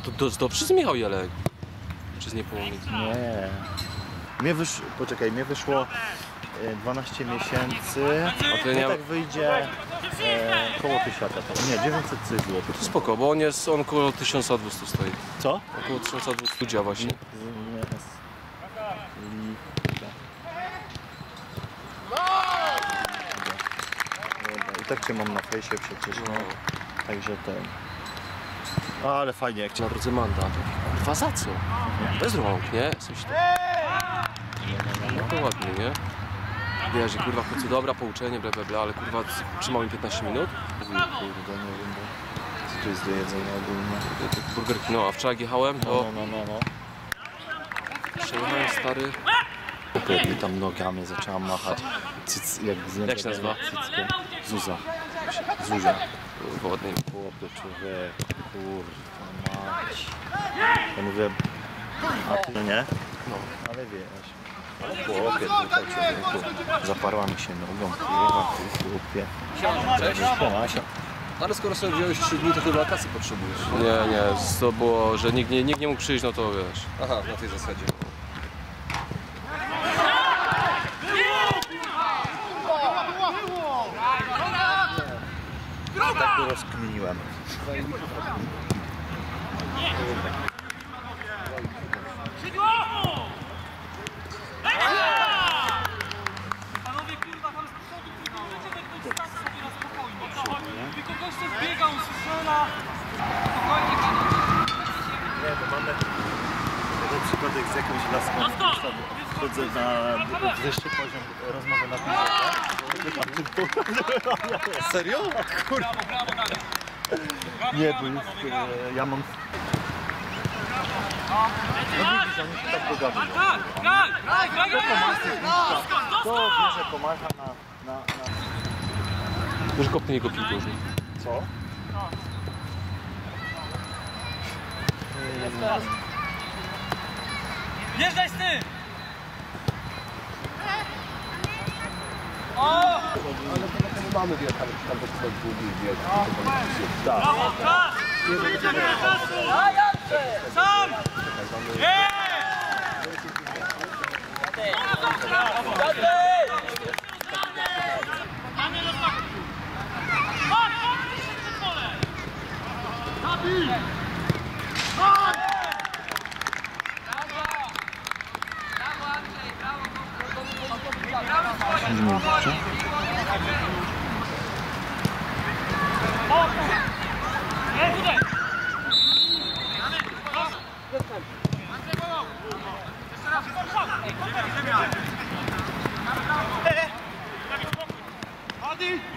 To przez Michał Jelek. Przez niepomnik. Nie. Mnie wyszło 12 miesięcy, A to nie... tak wyjdzie koło 1000. Nie, 900 zł. To spoko, bo on około 1200 stoi. Co? Około 1200 ludzia właśnie. I tak cię mam na fejsie przecież, no. Także ten... Ale fajnie jak cię... Bardzo mandat. Kurwa za co? Bez rąk, nie? Coś tam. No to ładnie, nie? Wiesz, że kurwa w końcu dobra, pouczenie, bla bla bla, ale kurwa trzymał mi 15 minut. Kurde, nie wiem, co tu jest do jedzenia ogólnie. Burger King, no a wczoraj jechałem, to... No. Przejechałem stary... I tam nogami zaczęłam machać. Jak się nazywa? Cyckiem. Zuzia. Wodny. Chłopie, człowiek, kurwa mać. Ja mówię, a ty nie? No. Ale wiesz. Ale chłopie, tutaj człowieku. Zaparła mi się nogą, kurwa, ty chłopie. Cześć. Ale skoro sobie wziąłeś 3 dni, to ty wakacji potrzebujesz. Nie, to było, że nikt nie mógł przyjść, no to wiesz. Aha, na tej zasadzie. Tak to rozkminiłem. Panowie, kurwa, tam z przodu możecie ktoś stać sobie na spokojnie. O to chodzi. Tylko goście zbiegał, strzela. Spokojnie, Nie, bo mamy jeden przypadek z jakąś laską. Wchodzę na wyższy poziom rozmowy na piłkę. Serio? Kurwa. Nie, bo jest, ja mam... No widzisz, oni się tak dogadują. To bierze pomaga na... Już kopnij go piłką. Co? Jeżdżaj z tym! Mamy wjechać, tam do ktoś długi wjechać. Brawo, czas! Sam! Adi!